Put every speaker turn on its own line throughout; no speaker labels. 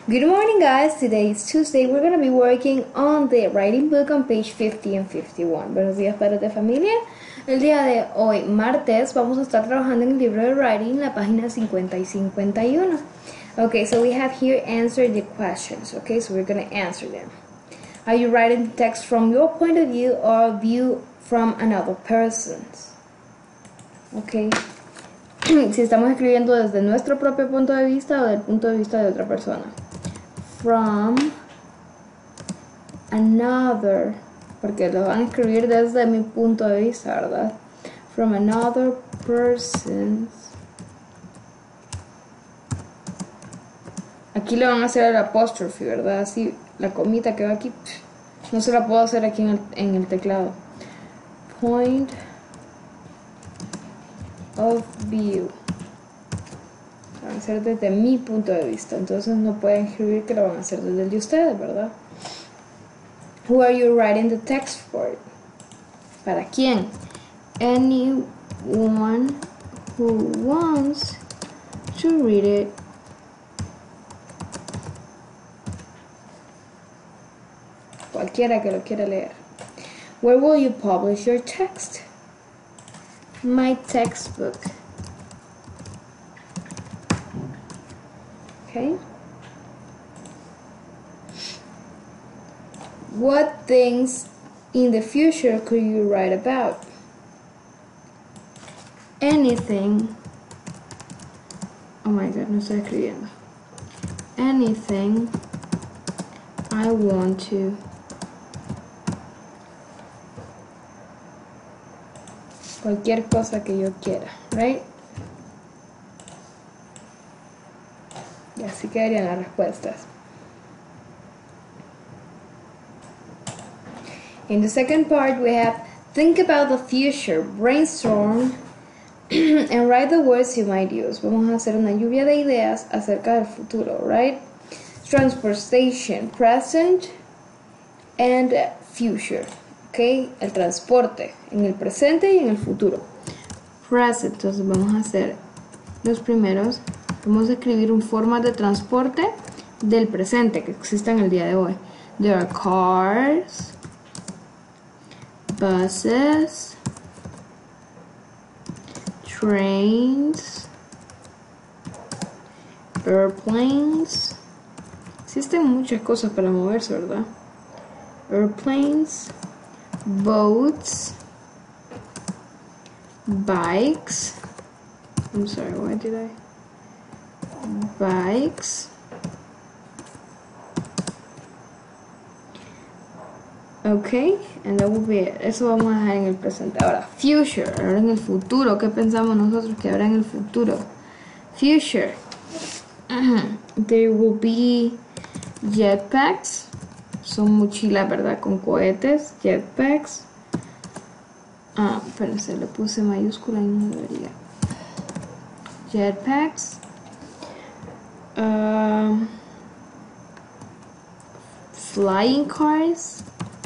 Good morning, guys. Today is Tuesday. We're going to be working on the writing book on page 50 and 51. Buenos días, padres de familia. El día de hoy, martes, vamos a estar trabajando en el libro de writing, la página 50 y 51. Okay, so we have here answer the questions. Okay, so we're going to answer them. Are you writing the text from your point of view or view from another person's? Okay. Si estamos escribiendo desde nuestro propio punto de vista o del punto de vista de otra persona. From another, porque lo van a escribir desde mi punto de vista, ¿verdad? From another person's. Aquí le van a hacer el apóstrofe, ¿verdad? Así, la comita que va aquí, no se la puedo hacer aquí en el teclado. Point of view. Van a hacer desde mi punto de vista, entonces no pueden escribir que lo van a hacer desde el de ustedes, ¿verdad? Who are you writing the text for? ¿Para quién? Anyone who wants to read it. Cualquiera que lo quiera leer. Where will you publish your text? My textbook. Okay. What things in the future could you write about? Anything. Oh my God, no estoy escribiendo. Anything I want to. Cualquier cosa que yo quiera, right? Y así quedarían las respuestas. In the second part, we have think about the future, brainstorm, and write the words you might use. Vamos a hacer una lluvia de ideas acerca del futuro, right? Transportation, present, and future. Okay, el transporte en el presente y en el futuro. Present, entonces vamos a hacer los primeros. Vamos a escribir un forma de transporte del presente que existe en el día de hoy. There are cars, buses, trains, airplanes. Existen muchas cosas para moverse, ¿verdad? Airplanes, boats, bikes. I'm sorry, why did I? Bikes. Okay, and that will be it. Eso vamos a dejar en el presente. Ahora, future. Ahora en el futuro. ¿Qué pensamos nosotros que habrá en el futuro? Future. There will be jetpacks. Son mochilas, ¿verdad? Con cohetes. Jetpacks. Espérense, le puse mayúscula y no debería. Jetpacks. Flying cars.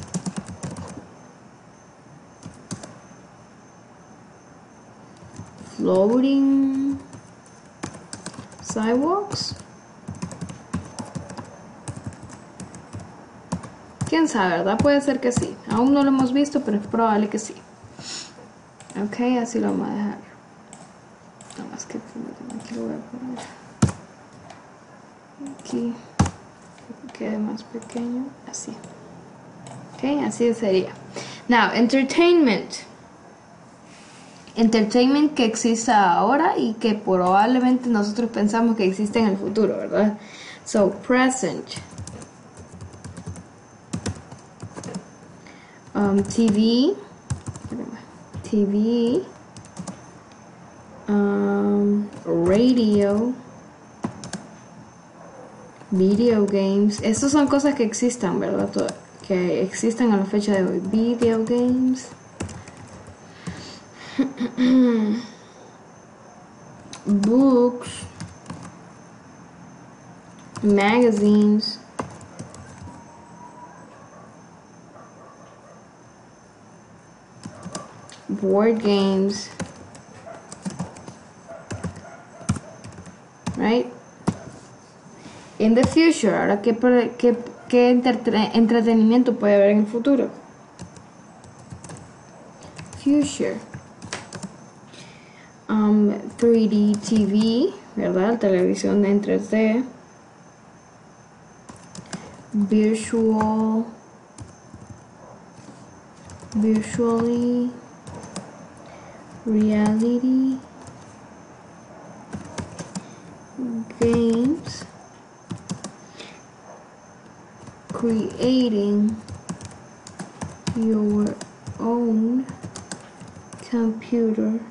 Floating sidewalks. Quién sabe, ¿verdad? Puede ser que sí. Aún no lo hemos visto, pero es probable que sí. Ok, así lo vamos a dejar. Nada más que aquí lo voy a poner. Aquí. Que quede más pequeño. Así. Ok, así sería. Now, entertainment. Entertainment que exista ahora y que probablemente nosotros pensamos que existe en el futuro, ¿verdad? So, present. TV. TV. Radio. Video games. Estas son cosas que existan, ¿verdad? Que existen a la fecha de hoy. Video games. Books, magazines, board games, right? In the future, ahora qué entretenimiento puede haber en el futuro. Future. 3D TV, ¿verdad? Televisión en 3D. Virtually reality games, creating your own computer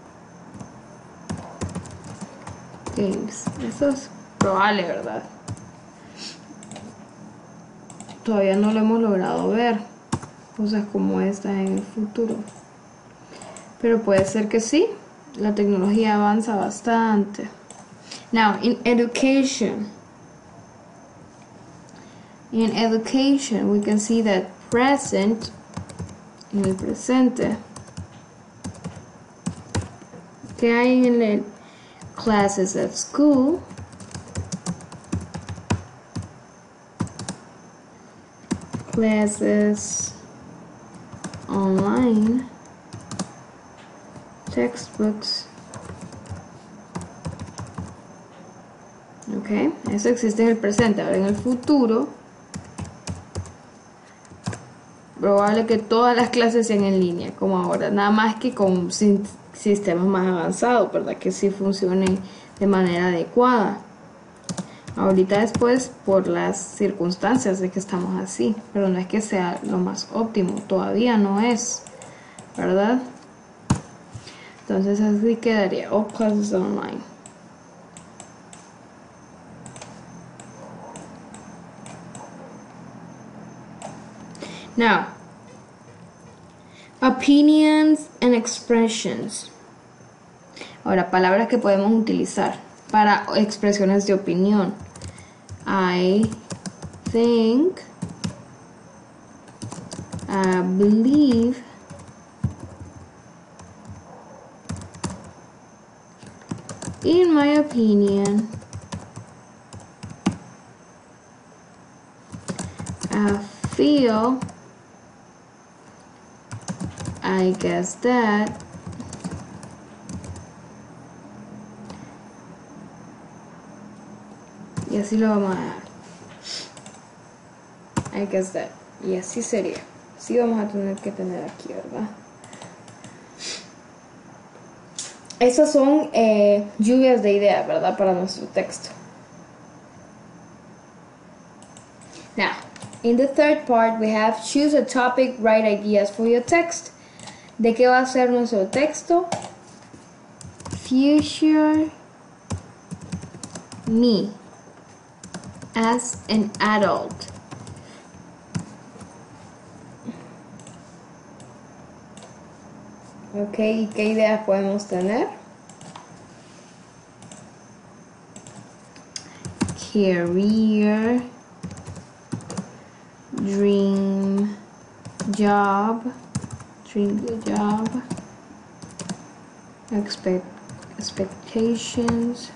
games. Eso es probable, ¿verdad? Todavía no lo hemos logrado ver, cosas como esta en el futuro, pero puede ser que sí. La tecnología avanza bastante. Now, in education, we can see that present, en el presente, que hay en el classes at school, classes online, textbooks. Ok, eso existe en el presente. Ahora en el futuro, probable que todas las clases sean en línea, como ahora, nada más que con sistemas más avanzados, ¿verdad? Que sí funcionen de manera adecuada. Ahorita después, por las circunstancias de que estamos así, pero no es que sea lo más óptimo, todavía no es, ¿verdad? Entonces así quedaría, all classes online. Now, opinions and expressions. Ahora, palabras que podemos utilizar para expresiones de opinión. I think, I believe, in my opinion, I feel, I guess that, y así lo vamos a dejar. I guess that, y así sería. Sí vamos a tener que tener aquí, ¿verdad? Esas son lluvias de ideas, ¿verdad? Para nuestro texto. Now, in the third part we have choose a topic, write ideas for your text. ¿De qué va a ser nuestro texto? Future me as an adult. Ok, ¿y qué ideas podemos tener? Career, dream job, expectations,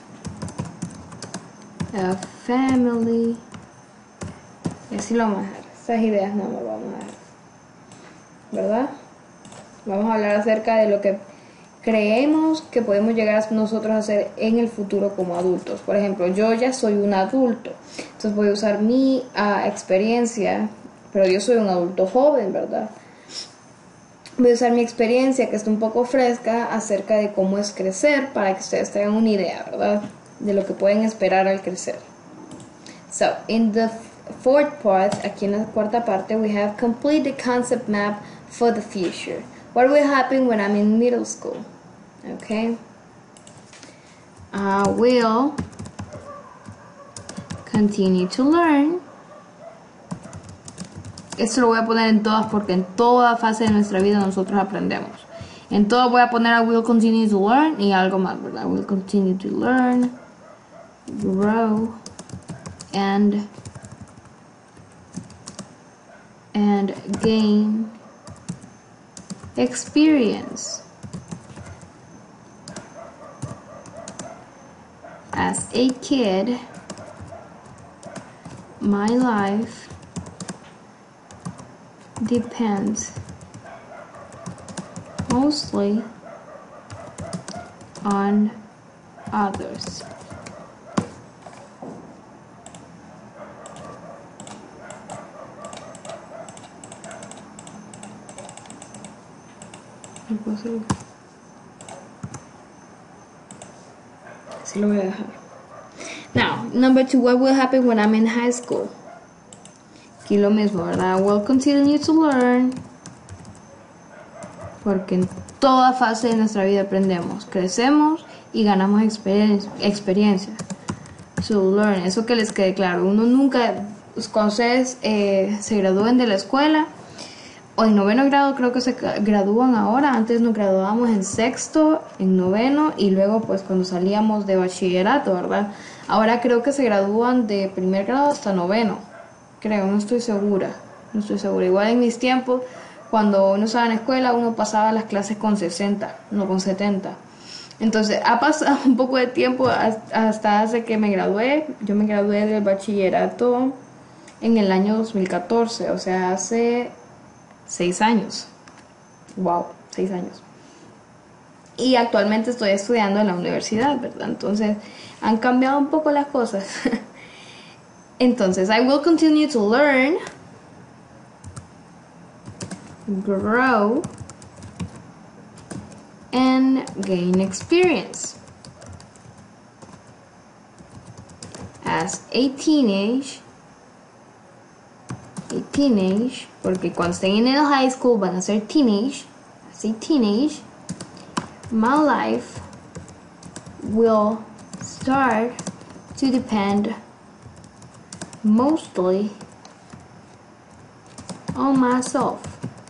a family. Y así lo vamos a dejar. Esas ideas no lo vamos a dejar, ¿verdad? Vamos a hablar acerca de lo que creemos que podemos llegar nosotros a hacer en el futuro como adultos. Por ejemplo, yo ya soy un adulto, entonces voy a usar mi experiencia, pero yo soy un adulto joven, ¿verdad? Voy a usar mi experiencia, que está un poco fresca, acerca de cómo es crecer, para que ustedes tengan una idea, ¿verdad? De lo que pueden esperar al crecer. So, in the fourth part, aquí en la cuarta parte, we have complete the concept map for the future. What will happen when I'm in middle school? Okay. I will continue to learn. Esto lo voy a poner en todas porque en toda fase de nuestra vida nosotros aprendemos. En todo voy a poner I will continue to learn y algo más, ¿verdad? I will continue to learn, grow, and gain experience as a kid My life depends mostly on others. Así lo voy a dejar. Now, number 2, what will happen when I'm in high school? Aquí lo mismo, ¿verdad? We'll continue to learn. Porque en toda fase de nuestra vida aprendemos, crecemos y ganamos experiencia. To learn, eso que les quede claro. Uno nunca, cuando ustedes se gradúen de la escuela, o en noveno grado creo que se gradúan ahora, antes nos graduábamos en sexto, en noveno y luego pues cuando salíamos de bachillerato, ¿verdad? Ahora creo que se gradúan de primer grado hasta noveno, creo, no estoy segura. Igual en mis tiempos, cuando uno estaba en la escuela, uno pasaba las clases con 60, no con 70. Entonces ha pasado un poco de tiempo hasta hace que me gradué. Yo me gradué del bachillerato en el año 2014, o sea, hace 6 años. Wow, 6 años. Y actualmente estoy estudiando en la universidad, ¿verdad? Entonces han cambiado un poco las cosas. Entonces, I will continue to learn, grow, and gain experience. As a teenage, porque cuando estén en el high school van a ser teenage. As a teenage, my life will start to depend mostly on myself,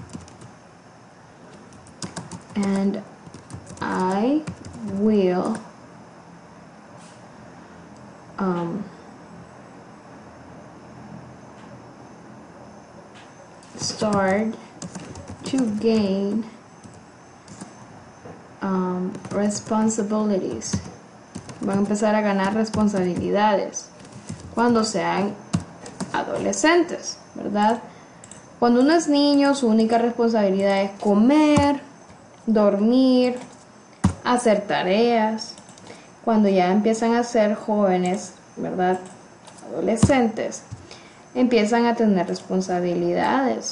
and I will start to gain responsibilities. Van a empezar a ganar responsabilidades cuando sean adolescentes, ¿verdad? Cuando uno es niño, su única responsabilidad es comer, dormir, hacer tareas. Cuando ya empiezan a ser jóvenes, ¿verdad? Adolescentes, empiezan a tener responsabilidades,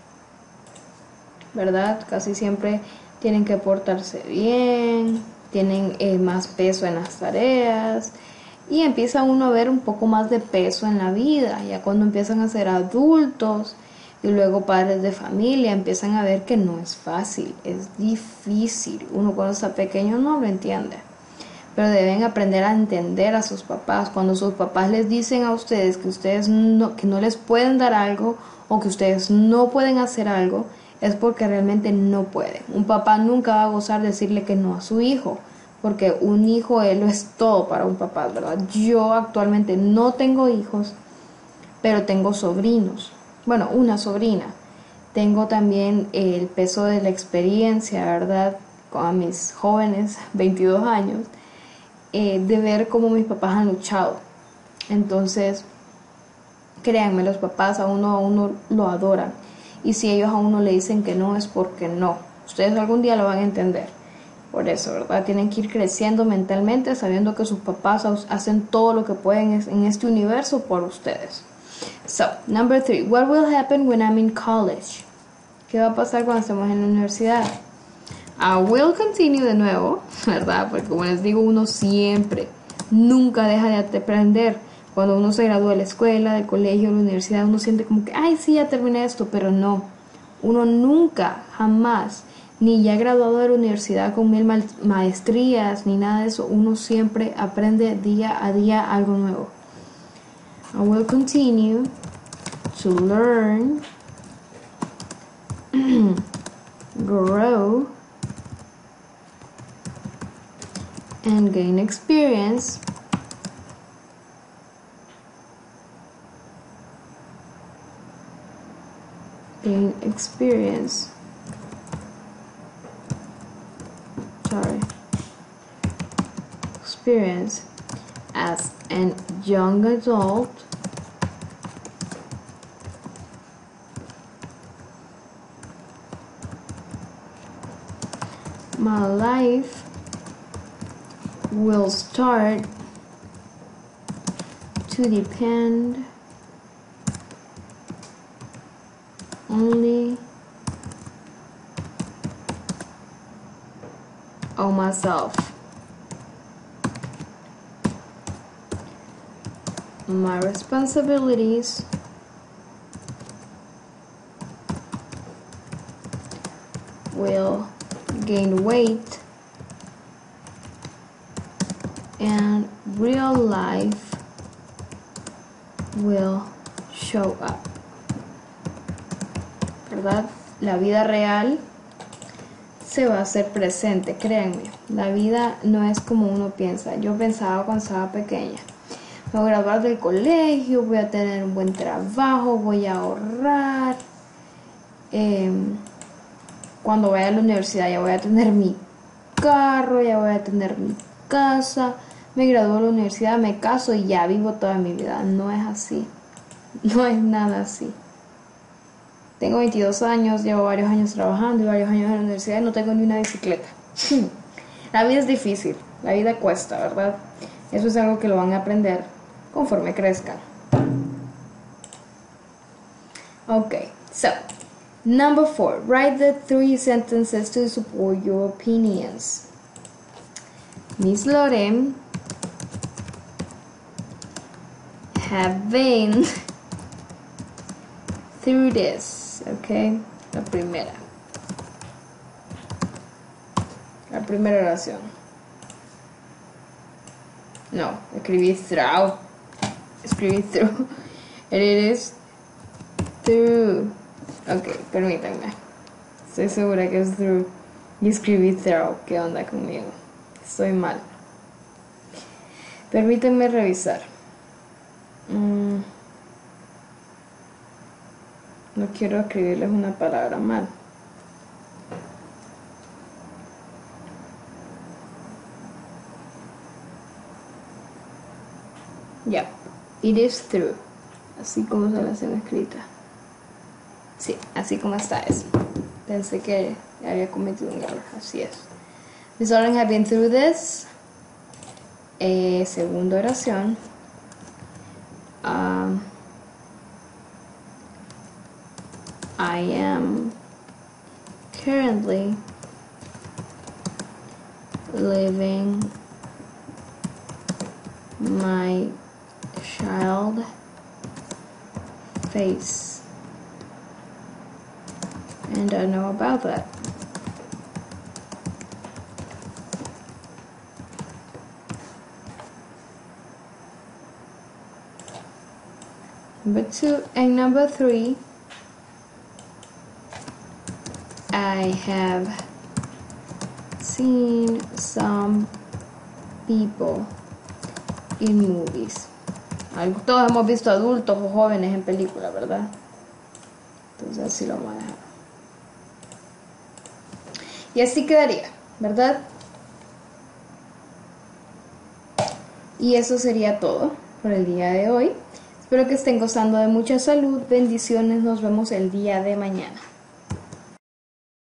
¿verdad? Casi siempre tienen que portarse bien, tienen más peso en las tareas y empieza uno a ver un poco más de peso en la vida. Ya cuando empiezan a ser adultos y luego padres de familia, empiezan a ver que no es fácil, es difícil. Uno cuando está pequeño no lo entiende, pero deben aprender a entender a sus papás. Cuando sus papás les dicen a ustedes que no les pueden dar algo o que ustedes no pueden hacer algo, es porque realmente no pueden. Un papá nunca va a gozar de decirle que no a su hijo, porque un hijo él lo es todo para un papá, ¿verdad? Yo actualmente no tengo hijos, pero tengo sobrinos. Bueno, una sobrina. Tengo también el peso de la experiencia, ¿verdad? Con mis jóvenes 22 años, de ver cómo mis papás han luchado. Entonces, créanme, los papás a uno lo adoran. Y si ellos a uno le dicen que no, es porque no. Ustedes algún día lo van a entender. Por eso, ¿verdad? Tienen que ir creciendo mentalmente, sabiendo que sus papás hacen todo lo que pueden en este universo por ustedes. So, number 3. What will happen when I'm in college? ¿Qué va a pasar cuando estemos en la universidad? I will continue de nuevo, ¿verdad? Porque como les digo, uno siempre, nunca deja de aprender. Cuando uno se gradúa de la escuela, del colegio, de la universidad, uno siente como que, ay, sí, ya terminé esto, pero no. Uno nunca, jamás, ni ya graduado de la universidad con 1000 maestrías, ni nada de eso, uno siempre aprende día a día algo nuevo. I will continue to learn, grow, and gain experience as a young adult My life will start to depend only on myself. My responsibilities will gain weight and real life will show up. ¿Verdad? La vida real se va a hacer presente, créanme. La vida no es como uno piensa. Yo pensaba cuando estaba pequeña, me voy a graduar del colegio, voy a tener un buen trabajo, voy a ahorrar. Cuando vaya a la universidad ya voy a tener mi carro, ya voy a tener mi casa. Me gradúo de la universidad, me caso y ya vivo toda mi vida. No es así. No es nada así. Tengo 22 años, llevo varios años trabajando y varios años en la universidad y no tengo ni una bicicleta. La vida es difícil, la vida cuesta, ¿verdad? Eso es algo que lo van a aprender conforme crezcan. Okay, so number 4, write the 3 sentences to support your opinions. Miss Lorem have been through this, okay? La primera oración. No, escribí through. Escribí through. It is through. Ok, permítanme. Estoy segura que es through. Y escribí through. ¿Qué onda conmigo? Estoy mal. Permítanme revisar. No quiero escribirles una palabra mal. Ya, it is through. Así como se la hacen escrita. Sí, así como está eso. Pensé que había cometido un error. Así es. Miss Lauren have been through this. Segunda oración. I am currently living my child phase, and I know about that. Number 2 and number 3, I have seen some people in movies. Todos hemos visto adultos o jóvenes en películas, ¿verdad? Entonces así lo vamos a dejar. Y así quedaría, ¿verdad? Y eso sería todo por el día de hoy. Espero que estén gozando de mucha salud. Bendiciones. Nos vemos el día de mañana.